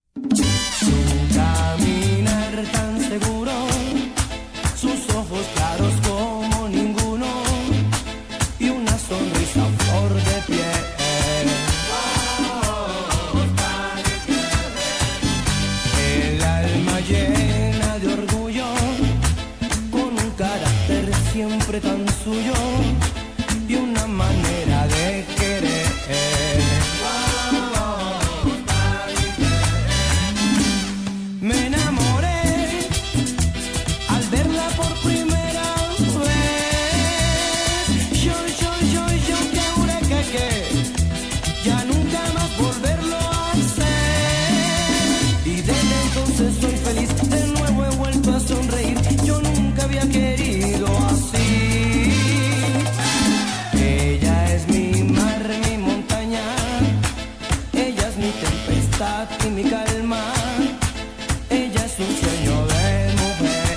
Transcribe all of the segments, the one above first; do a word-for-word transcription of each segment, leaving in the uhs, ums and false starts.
Su caminar tan seguro, sus ojos claros como ninguno y una sonrisa a flor de piel. El alma llena de orgullo, con un carácter siempre tan suyo y una manera de querer. Me enamoré al verla por primera vez. Yo, yo, yo, yo, que juré que, que ya nunca más volverlo a hacer. Y desde entonces soy feliz, de nuevo he vuelto a sonreír. Yo nunca había querido así. Ella es mi mar, mi montaña. Ella es mi tempestad y mi calma. Ella es un sueño de mujer.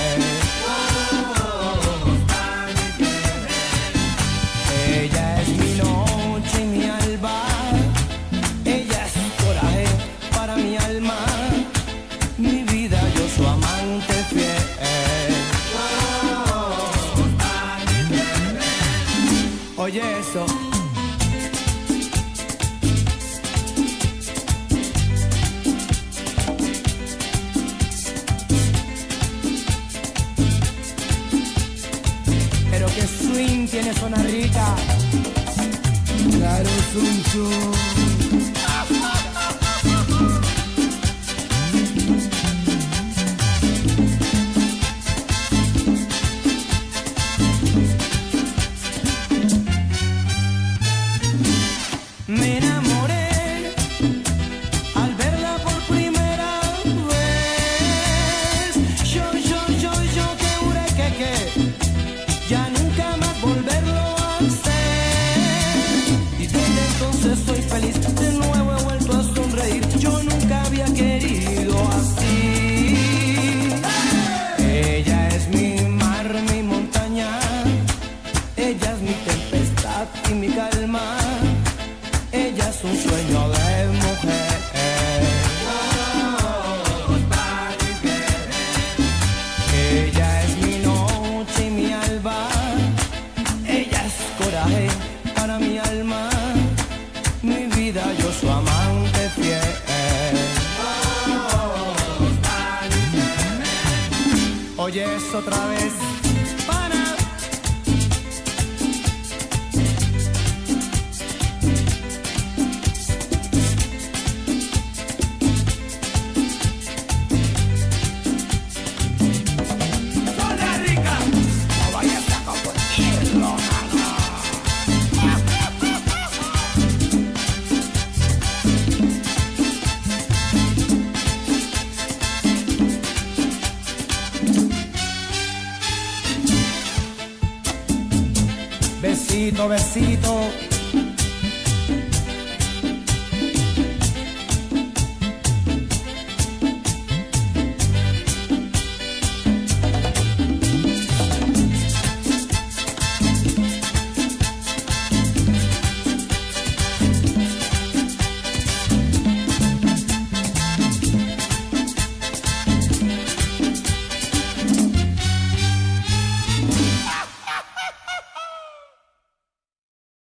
Ella es mi noche y mi alba. Ella es coraje para mi alma. Mi vida, yo su amante fiel. Oye eso. Pero que swing tiene zona rica. Claro, Suncho. Me enamoré al verla por primera vez. Yo, yo, yo, yo, que juré que, que ya nunca más volverlo a hacer. Y desde entonces soy feliz, de nuevo he vuelto a sonreír. Yo nunca había querido así. Ella es mi mar, mi montaña. Ella es mi tempestad y mi calma. Ella es un sueño de mujer. Ella es mi noche y mi alba. Ella es coraje para mi alma. Mi vida, yo su amante fiel. Oye eso otra vez. Pana. Besito, besito,